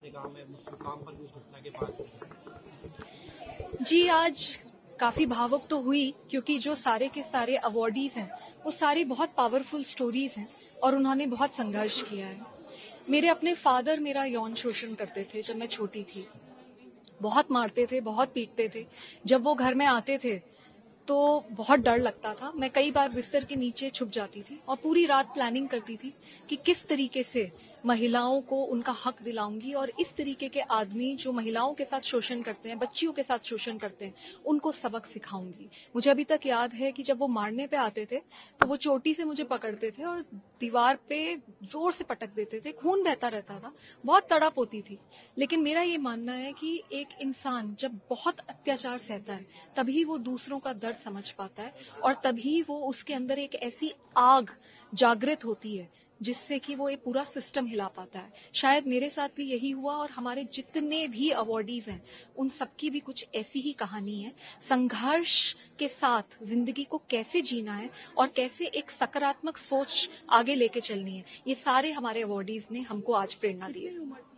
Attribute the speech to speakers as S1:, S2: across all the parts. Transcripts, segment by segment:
S1: अपने काम में मुकाम पर भी उस घटना के बाद।
S2: जी, आज काफी भावुक तो हुई क्योंकि जो सारे के सारे अवॉर्डीज हैं वो सारी बहुत पावरफुल स्टोरीज हैं और उन्होंने बहुत संघर्ष किया है। मेरे अपने फादर मेरा यौन शोषण करते थे जब मैं छोटी थी। बहुत मारते थे, बहुत पीटते थे। जब वो घर में आते थे तो बहुत डर लगता था। मैं कई बार बिस्तर के नीचे छुप जाती थी और पूरी रात प्लानिंग करती थी कि किस तरीके से महिलाओं को उनका हक दिलाऊंगी और इस तरीके के आदमी जो महिलाओं के साथ शोषण करते हैं, बच्चियों के साथ शोषण करते हैं, उनको सबक सिखाऊंगी। मुझे अभी तक याद है कि जब वो मारने पे आते थे तो वो चोटी से मुझे पकड़ते थे और दीवार पे जोर से पटक देते थे। खून बहता रहता था, बहुत तड़प होती थी। लेकिन मेरा ये मानना है कि एक इंसान जब बहुत अत्याचार सहता है तभी वो दूसरों का दर्द समझ पाता है और तभी वो उसके अंदर एक ऐसी आग जागृत होती है जिससे कि वो एक पूरा सिस्टम हिला पाता है। शायद मेरे साथ भी यही हुआ और हमारे जितने भी अवॉर्डीज हैं उन सबकी भी कुछ ऐसी ही कहानी है। संघर्ष के साथ जिंदगी को कैसे जीना है और कैसे एक सकारात्मक सोच आगे लेके चलनी है, ये सारे हमारे अवॉर्डीज ने हमको आज प्रेरणा दी है।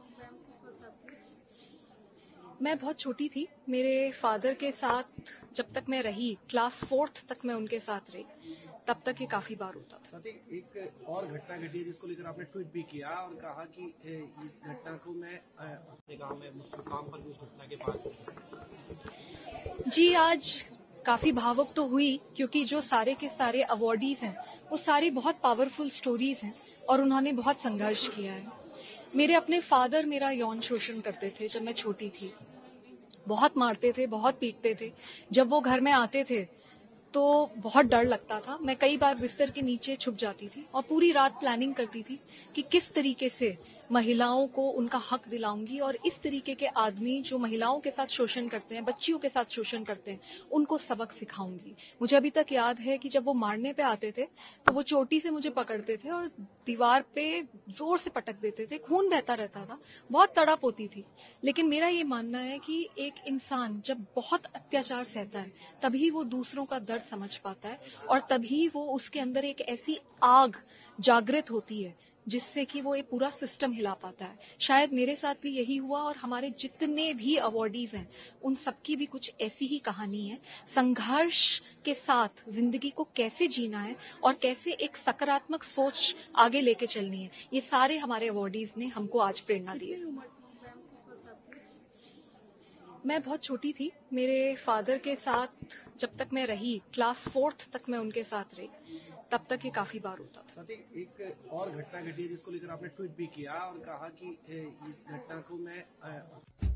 S2: मैं बहुत छोटी थी। मेरे फादर के साथ जब तक मैं रही, क्लास 4th तक मैं उनके साथ रही, तब तक ये काफी बार होता था।
S1: एक और घटना घटी है जिसको लेकर आपने ट्वीट भी किया और कहा कि इस घटना को मैं अपने काम में मुकाम पर भी उस घटना के बाद।
S2: जी, आज काफी भावुक तो हुई क्योंकि जो सारे के सारे अवॉर्डीज हैं वो सारी बहुत पावरफुल स्टोरीज हैं और उन्होंने बहुत संघर्ष किया है। मेरे अपने फादर मेरा यौन शोषण करते थे जब मैं छोटी थी। बहुत मारते थे, बहुत पीटते थे। जब वो घर में आते थे तो बहुत डर लगता था। मैं कई बार बिस्तर के नीचे छुप जाती थी और पूरी रात प्लानिंग करती थी कि किस तरीके से महिलाओं को उनका हक दिलाऊंगी और इस तरीके के आदमी जो महिलाओं के साथ शोषण करते हैं, बच्चियों के साथ शोषण करते हैं, उनको सबक सिखाऊंगी। मुझे अभी तक याद है कि जब वो मारने पे आते थे तो वो चोटी से मुझे पकड़ते थे और दीवार पे जोर से पटक देते थे। खून बहता रहता था, बहुत तड़प होती थी। लेकिन मेरा ये मानना है कि एक इंसान जब बहुत अत्याचार सहता है तभी वो दूसरों का दर्द समझ पाता है और तभी वो उसके अंदर एक ऐसी आग जागृत होती है जिससे कि वो एक पूरा सिस्टम हिला पाता है। शायद मेरे साथ भी यही हुआ और हमारे जितने भी अवॉर्डीज हैं उन सबकी भी कुछ ऐसी ही कहानी है। संघर्ष के साथ जिंदगी को कैसे जीना है और कैसे एक सकारात्मक सोच आगे लेके चलनी है, ये सारे हमारे अवॉर्डीज ने हमको आज प्रेरणा दी है। मैं बहुत छोटी थी। मेरे फादर के साथ जब तक मैं रही, क्लास 4th तक मैं उनके साथ रही, तब तक ये काफी बार होता था।
S1: एक और घटना घटी है जिसको लेकर आपने ट्वीट भी किया और कहा कि इस घटना को मैं